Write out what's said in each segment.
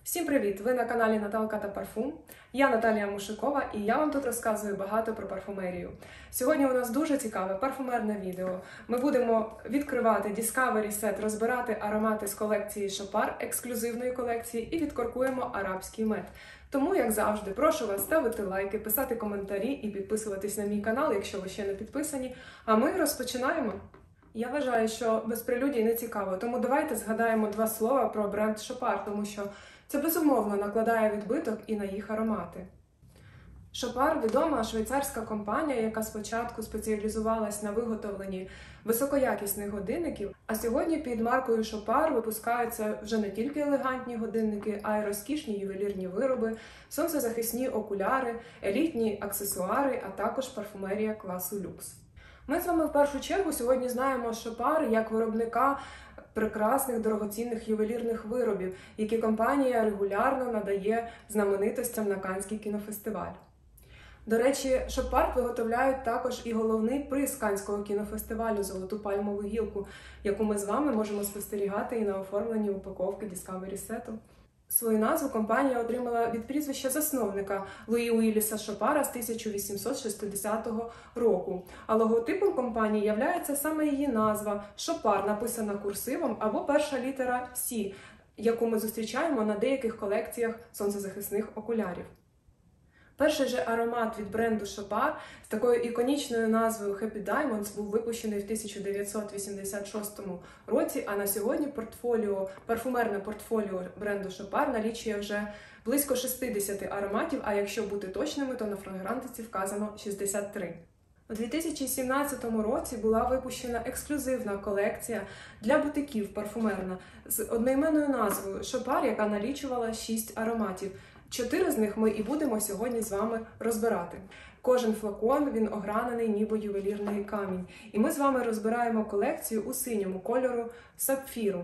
Всім привіт! Ви на каналі Наталка та Парфум. Я Наталія Мушикова і я вам тут розказую багато про парфумерію. Сьогодні у нас дуже цікаве парфумерне відео. Ми будемо відкривати Discovery Set, розбирати аромати з колекції Шопар, ексклюзивної колекції, і відкоркуємо арабський мед. Тому, як завжди, прошу вас ставити лайки, писати коментарі і підписуватись на мій канал, якщо ви ще не підписані. А ми розпочинаємо! Я вважаю, що без прелюдій не цікаво, тому давайте згадаємо два слова про бренд Шопар, тому що це безумовно накладає відбиток і на їх аромати. Шопар – відома швейцарська компанія, яка спочатку спеціалізувалась на виготовленні високоякісних годинників, а сьогодні під маркою Шопар випускаються вже не тільки елегантні годинники, а й розкішні ювелірні вироби, сонцезахисні окуляри, елітні аксесуари, а також парфумерія класу люкс. Ми з вами в першу чергу сьогодні знаємо Шопар як виробника прекрасних дорогоцінних ювелірних виробів, які компанія регулярно надає знаменитостям на Каннський кінофестиваль. До речі, Шопар виготовляють також і головний приз Каннського кінофестивалю «Золоту пальмову гілку», яку ми з вами можемо спостерігати і на оформленні упаковки Discovery Set. Свою назву компанія отримала від прізвища засновника Луї Уілліса Шопара з 1860 року, а логотипом компанії являється саме її назва – Шопар, написана курсивом, або перша літера «Сі», яку ми зустрічаємо на деяких колекціях сонцезахисних окулярів. Перший же аромат від бренду Шопар з такою іконічною назвою Happy Diamonds був випущений в 1986 році, а на сьогодні парфумерне портфоліо бренду Шопар налічує вже близько 60 ароматів, а якщо бути точними, то на фрагрантиці вказано 63. У 2017 році була випущена ексклюзивна колекція для бутиків парфумерна з одноіменною назвою Шопар, яка налічувала 6 ароматів. 4 з них ми і будемо сьогодні з вами розбирати. Кожен флакон, він огранений ніби ювелірний камінь. І ми з вами розбираємо колекцію у синьому кольору сапфіру.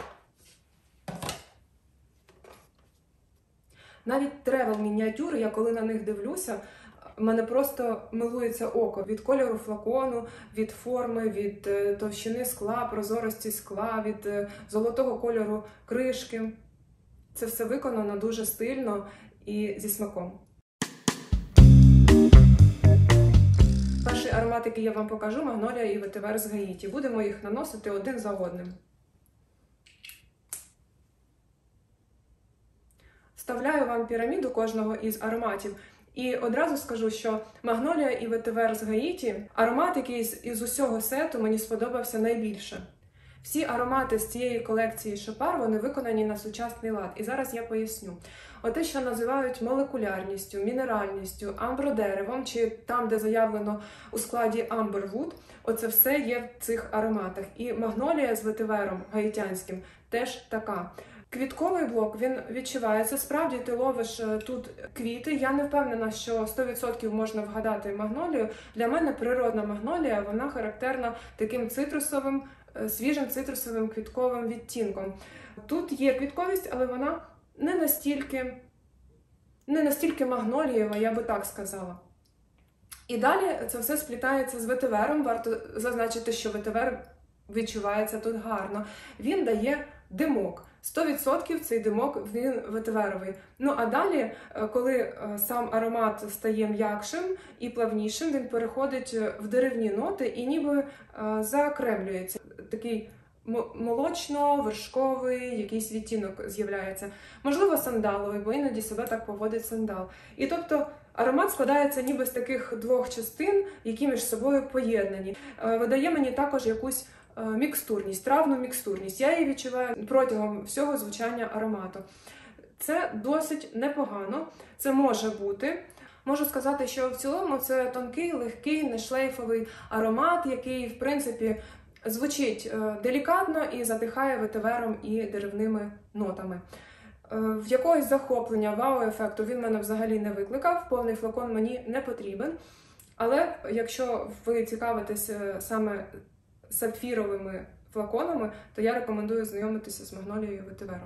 Навіть тревел-мініатюри, я коли на них дивлюся, в мене просто милується око від кольору флакону, від форми, від товщини скла, прозорості скла, від золотого кольору кришки. Це все виконано дуже стильно і зі смаком. Перший аромат, який я вам покажу – Магнолія і Ветивер з Гаїті. Будемо їх наносити один за одним. Вставляю вам піраміду кожного із ароматів. І одразу скажу, що Магнолія і Ветивер з Гаїті – аромат, який із усього сету мені сподобався найбільше. Всі аромати з цієї колекції Шопар, вони виконані на сучасний лад. І зараз я поясню. Оте, що називають молекулярністю, мінеральністю, амбродеревом, чи там, де заявлено у складі амбервуд, оце все є в цих ароматах. І Магнолія з ветивером гаїтянським теж така. Квітковий блок, він відчувається. Справді, ти ловиш тут квіти. Я не впевнена, що 100% можна вгадати магнолію. Для мене природна магнолія, вона характерна таким цитрусовим, свіжим цитрусовим квітковим відтінком. Тут є квітковість, але вона не настільки магнолієва, я би так сказала. І далі це все сплітається з ветивером. Варто зазначити, що ветивер відчувається тут гарно. Він дає димок. 100% цей димок, він ветиверовий. Ну а далі, коли сам аромат стає м'якшим і плавнішим, він переходить в деревні ноти і ніби заокремлюється. Такий молочно-вершковий якийсь відтінок з'являється. Можливо, сандаловий, бо іноді себе так поводить сандал. І тобто аромат складається ніби з таких двох частин, які між собою поєднані. Видає мені також якусь мікстурність, травну мікстурність. Я її відчуваю протягом всього звучання аромату. Це досить непогано, це може бути. Можу сказати, що в цілому це тонкий, легкий, нешлейфовий аромат, який, в принципі, звучить делікатно і затихає ветивером і деревними нотами. В якогось захоплення, вау-ефекту він мене взагалі не викликав, повний флакон мені не потрібен. Але якщо ви цікавитесь саме сапфіровими флаконами, то я рекомендую знайомитися з Магнолією і Ветивером.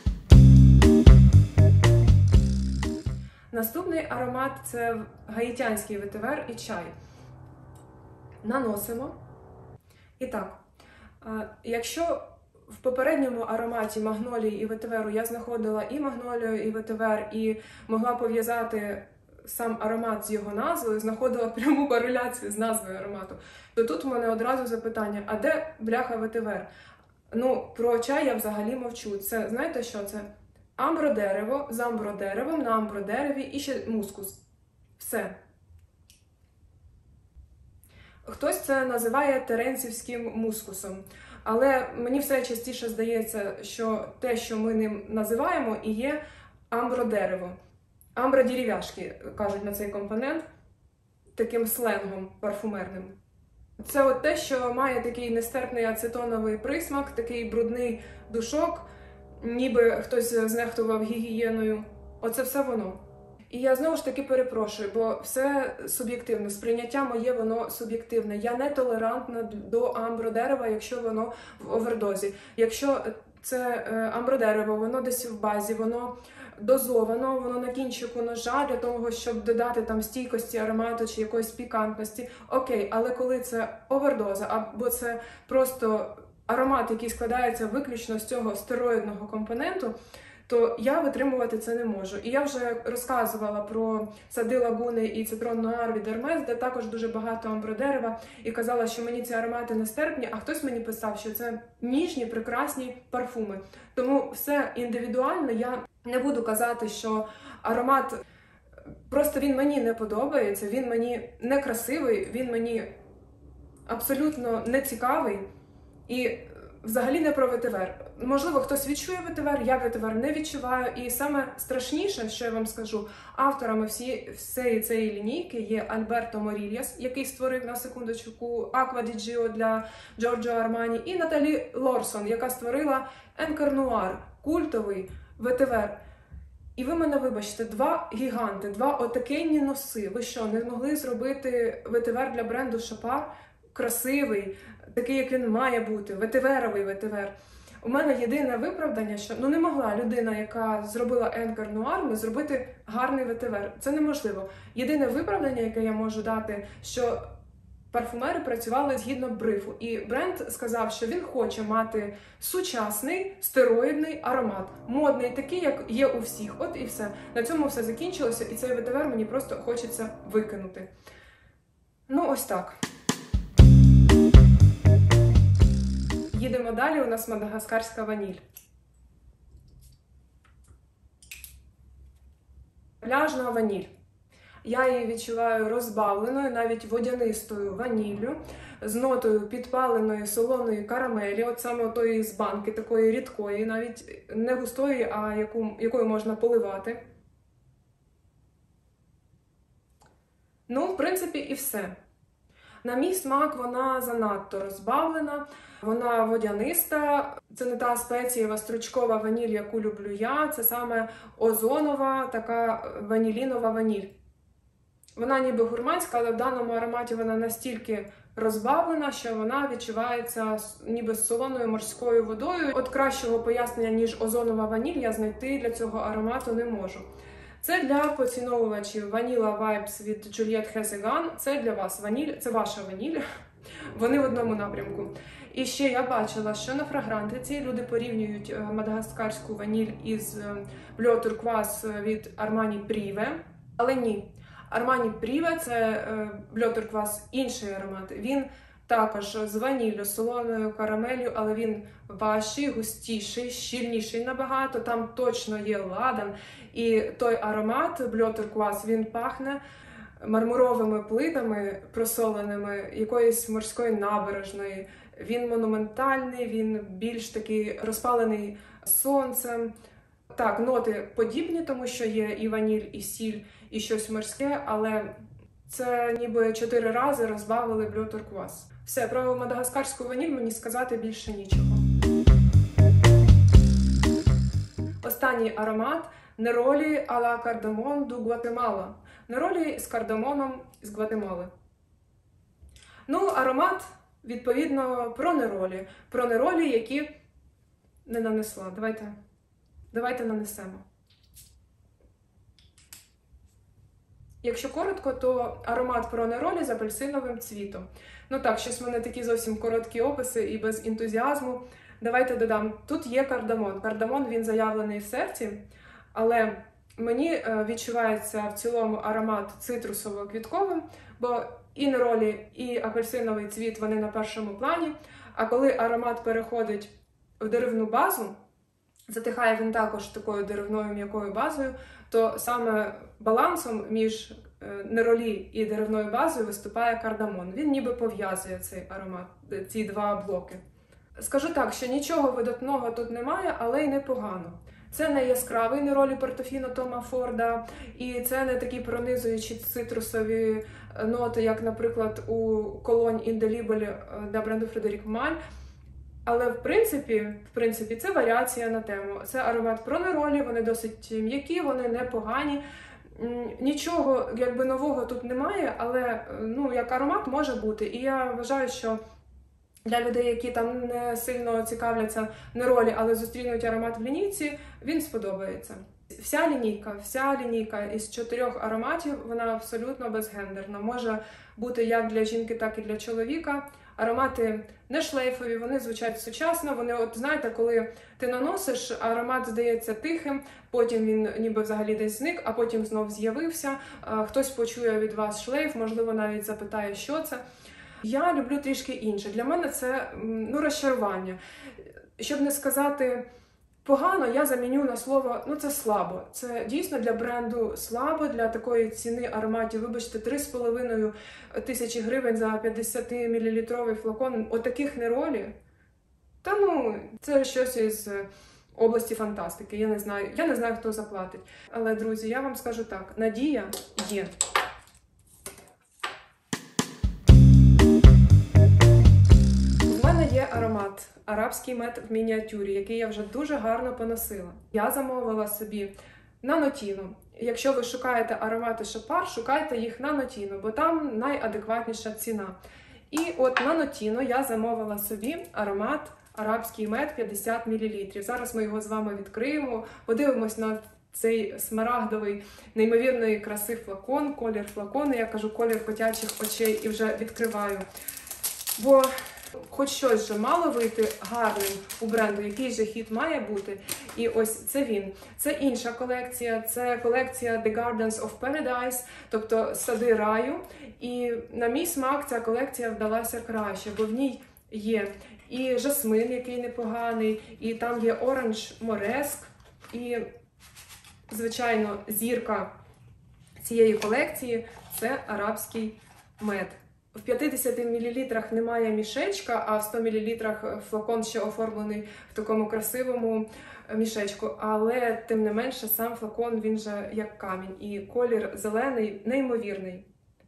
Наступний аромат – це гаїтянський ветивер і чай. Наносимо. І так, якщо в попередньому ароматі магнолії і ветиверу я знаходила і магнолію, і ветивер, і могла пов'язати сам аромат з його назвою, знаходила пряму кореляцію з назвою аромату, то тут у мене одразу запитання, а де бляха ветивер? Ну, про чай я взагалі мовчу. Це, знаєте що це? Амбродерево, з амбродеревом, на амбродереві і ще мускус. Все. Хтось це називає теренцівським мускусом. Але мені все частіше здається, що те, що ми ним називаємо, і є амбродерево. Амбродеревяшки, кажуть на цей компонент, таким сленгом парфумерним. Це от те, що має такий нестерпний ацетоновий присмак, такий брудний душок, ніби хтось знехтував гігієною. Оце все воно. І я знову ж таки перепрошую, бо все суб'єктивно. Сприйняття моє, воно суб'єктивне. Я не толерантна до амбродерева, якщо воно в овердозі. Якщо це амбродерево, воно десь в базі, воно дозовано, воно на кінчику ножа для того, щоб додати там стійкості аромату чи якоїсь пікантності. Окей, але коли це овердоза, або це просто аромат, який складається виключно з цього стероїдного компоненту, то я витримувати це не можу. І я вже розказувала про сади лагуни і цитрон нуар від Hermès, де також дуже багато амбродерева, і казала, що мені ці аромати нестерпні, а хтось мені писав, що це ніжні, прекрасні парфуми. Тому все індивідуально, я не буду казати, що аромат, просто він мені не подобається, він мені не красивий, він мені абсолютно не цікавий. І взагалі не про ветивер. Можливо, хтось відчує ветивер, я ветивер не відчуваю. І саме страшніше, що я вам скажу, авторами всієї цієї лінійки є Альберто Морільяс, який створив, на секундочку, Аква ді Джіо для Джорджо Армані, і Наталі Лорсон, яка створила Енкер Нуар, культовий ветивер. І ви мене вибачте, два гіганти, два отакенні носи. Ви що, не змогли зробити ветивер для бренду Шопар? Красивий, такий, як він має бути, ветиверовий ветивер. У мене єдине виправдання, що не могла людина, яка зробила Енкер Нуар, зробити гарний ветивер. Це неможливо. Єдине виправдання, яке я можу дати, що парфумери працювали згідно брифу. І бренд сказав, що він хоче мати сучасний стероїдний аромат. Модний, такий, як є у всіх. От і все. На цьому все закінчилося, і цей ветивер мені просто хочеться викинути. Ну, ось так. Їдемо далі, у нас мадагаскарська ваніль. Пляжна ваніль. Я її відчуваю розбавленою, навіть водянистою ваніллю, з нотою підпаленої солоної карамелі, от саме тої з банки, такої рідкої, навіть не густої, а якою можна поливати. Ну, в принципі, і все. На мій смак вона занадто розбавлена, вона водяниста, це не та спецієва стручкова ваніль, яку люблю я, це саме озонова, така ванілінова ваніль. Вона ніби гурманська, але в даному ароматі вона настільки розбавлена, що вона відчувається ніби з солоною морською водою. От кращого пояснення, ніж озонова ваніль, я знайти для цього аромату не можу. Це для поціновувачів Vanilla Vibes від Juliette Hézegan. Це для вас ваніль, це ваша ваніль. Вони в одному напрямку. І ще я бачила, що на фрагрантиці люди порівнюють мадагаскарську ваніль із Bleu Turquoise від Armani Privé. Але ні. Armani Privé – це Bleu Turquoise інший аромат. Він також з ваніллю, солоною карамелью, але він важчий, густіший, щільніший набагато. Там точно є ладан. І той аромат Bleu Turquoise, він пахне мармуровими плитами просоленими, якоїсь морської набережної. Він монументальний, він більш такий розпалений сонцем. Так, ноти подібні, тому що є і ваніль, і сіль, і щось морське, але це ніби 4 рази розбавили Bleu Turquoise. Все, про мадагаскарську ваніль мені сказати більше нічого. Останній аромат – Неролі а ла Кардамон ду Гватемала. Неролі з кардамоном з Гватемали. Ну, аромат, відповідно, про неролі. Про неролі, які не нанесла. Давайте нанесемо. Якщо коротко, то аромат про неролі з апельсиновим цвітом. Ну так, щось в мене такі зовсім короткі описи і без ентузіазму. Давайте додам. Тут є кардамон. Кардамон, він заявлений в серці, але мені відчувається в цілому аромат цитрусово-квітковим, бо і неролі, і апельсиновий цвіт, вони на першому плані. А коли аромат переходить в деревну базу, затихає він також такою деревною м'якою базою, то саме балансом між неролі і деревною базою виступає кардамон. Він ніби пов'язує цей аромат, ці два блоки. Скажу так, що нічого видатного тут немає, але й непогано. Це не яскравий неролі Портофіно Тома Форда, і це не такі пронизуючі цитрусові ноти, як, наприклад, у Cologne Indelible для бренду Фредерік Маль. Але, в принципі, це варіація на тему. Це аромат про неролі, вони досить м'які, вони непогані. Нічого, якби, нового тут немає, але, як аромат може бути. І я вважаю, що для людей, які там не сильно цікавляться неролі, але зустрінуть аромат в лінійці, він сподобається. Вся лінійка із 4 ароматів, вона абсолютно безгендерна. Може бути як для жінки, так і для чоловіка. Аромати не шлейфові, вони звучать сучасно. Вони, знаєте, коли ти наносиш, аромат здається тихим, потім він ніби взагалі десь зник, а потім знов з'явився. Хтось почує від вас шлейф, можливо, навіть запитає, що це. Я люблю трішки інше. Для мене це розчарування. Щоб не сказати погано, я заміню на слово, це слабо. Це дійсно для бренду слабо, для такої ціни ароматів. Вибачте, 3,5 тисячі гривень за 50-мл флакон. Отаких неролі. Це щось із області фантастики. Я не знаю, хто заплатить. Але, друзі, я вам скажу так, надія є. Є аромат арабський мед в мініатюрі, який я вже дуже гарно поносила. Я замовила собі на Notino. Якщо ви шукаєте аромати Шопар, шукайте їх на Notino, бо там найадекватніша ціна. І от на Notino я замовила собі аромат арабський мед 50 мл. Зараз ми його з вами відкриємо, подивимось на цей смарагдовий, неймовірної краси флакон, колір флакону. Я кажу, колір котячих очей, і вже відкриваю. Бо хоч щось же мало вийти гарним у бренду, який же хіт має бути. І ось це він. Це інша колекція, це колекція The Gardens of Paradise, тобто сади раю. І на мій смак ця колекція вдалася краще, бо в ній є і жасмин, який непоганий, і там є оранж мореск, і, звичайно, зірка цієї колекції – це арабський мед. В 50 мл немає мішечка, а в 100 мл флакон ще оформлений в такому красивому мішечку. Але, тим не менше, сам флакон, він же як камінь. І колір зелений, неймовірний.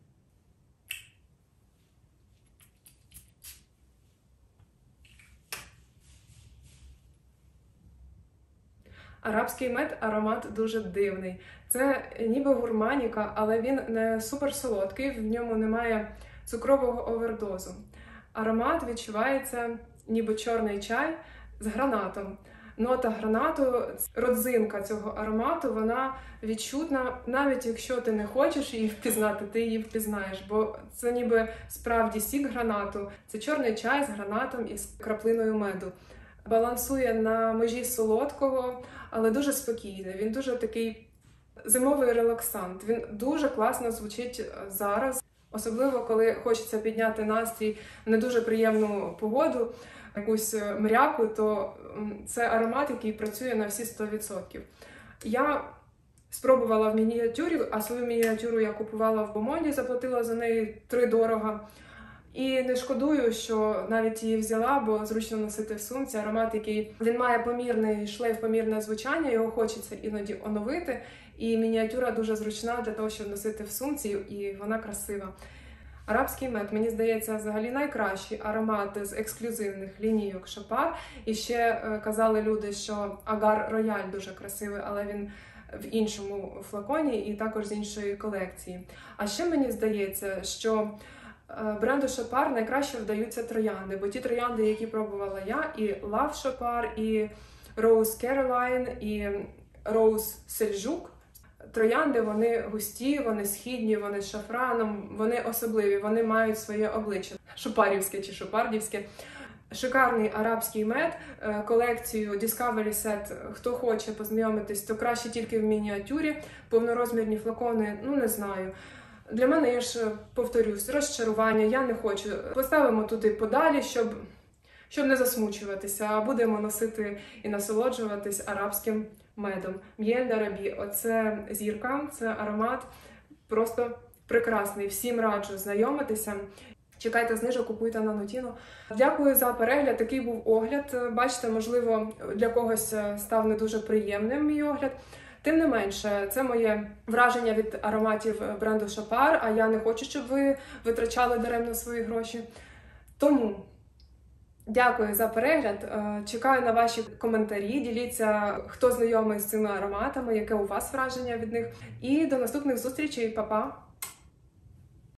Арабський мед – аромат дуже дивний. Це ніби гурманіка, але він не суперсолодкий, в ньому немає цукрового овердозу. Аромат відчувається ніби чорний чай з гранатом. Нота гранату, родзинка цього аромату, вона відчутна, навіть якщо ти не хочеш її впізнати, ти її впізнаєш, бо це ніби справді сік гранату. Це чорний чай з гранатом і з краплиною меду. Балансує на межі солодкого, але дуже спокійний. Він дуже такий зимовий релаксант. Він дуже класно звучить зараз. Особливо, коли хочеться підняти настрій в не дуже приємну погоду, якусь мряку, то це аромат, який працює на всі 100%. Я спробувала в мініатюрі, а свою мініатюру я купувала в Бомонді, заплатила за неї $3. І не шкодую, що навіть її взяла, бо зручно носити в сумці. Аромат, який він має помірний шлейф, помірне звучання, його хочеться іноді оновити. І мініатюра дуже зручна для того, щоб носити в сумці, і вона красива. Арабський мед, мені здається, взагалі найкращий аромат з ексклюзивних лінійок Шопар. І ще казали люди, що Агар Рояль дуже красивий, але він в іншому флаконі і також з іншої колекції. А ще мені здається, що бренду Шопар найкраще вдаються троянди, бо ті троянди, які пробувала я, і Love Шопар, і Rose Caroline, і Rose Seljuk, троянди, вони густі, вони східні, вони з шафраном, вони особливі, вони мають своє обличчя. Шопарівське чи шопардівське. Шикарний арабський мед, колекцію Discovery Set, хто хоче познайомитись, то краще тільки в мініатюрі, повнорозмірні флакони, ну не знаю. Для мене, я ж повторюсь, розчарування, я не хочу. Поставимо туди подалі, щоб не засмучуватися, а будемо носити і насолоджуватись арабським медом. М'єль д'Арабі, оце зірка, це аромат просто прекрасний. Всім раджу знайомитися. Чекайте знижок, купуйте на Notino. Дякую за перегляд, такий був огляд. Бачите, можливо, для когось став не дуже приємним мій огляд. Тим не менше, це моє враження від ароматів бренду Chopard, а я не хочу, щоб ви витрачали даремно свої гроші. Тому дякую за перегляд, чекаю на ваші коментарі, діліться, хто знайомий з цими ароматами, яке у вас враження від них. І до наступних зустрічей, па-па!